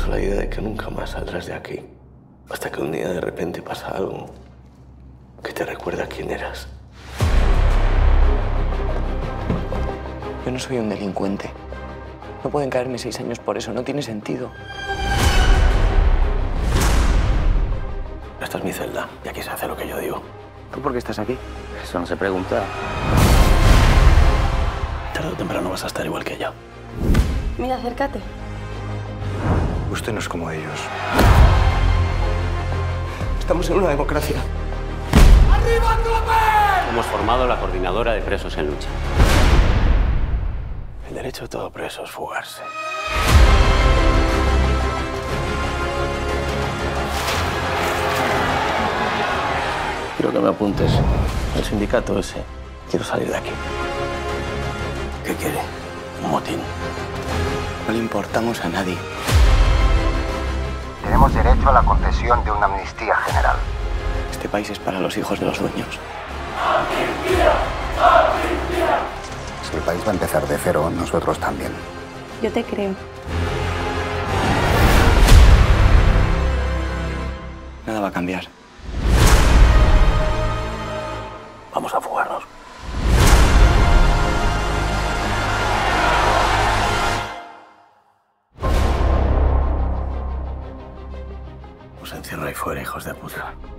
a la idea de que nunca más saldrás de aquí. Hasta que un día de repente pasa algo que te recuerda quién eras. Yo no soy un delincuente. No pueden caerme 6 años por eso, no tiene sentido. Esta es mi celda y aquí se hace lo que yo digo. ¿Tú por qué estás aquí? Eso no se pregunta. Tarde o temprano vas a estar igual que yo. Mira, acércate. Usted no es como ellos. Estamos en una democracia. Hemos formado la Coordinadora de Presos en Lucha. El derecho de todo preso es fugarse. Quiero que me apuntes al sindicato ese. Quiero salir de aquí. ¿Qué quiere? Un motín. No le importamos a nadie. Tenemos derecho a la concesión de una amnistía general. Este país es para los hijos de los dueños. Si el país va a empezar de cero, nosotros también. Yo te creo. Nada va a cambiar. Vamos a fugarnos. Os encierro ahí fuera, hijos de puta.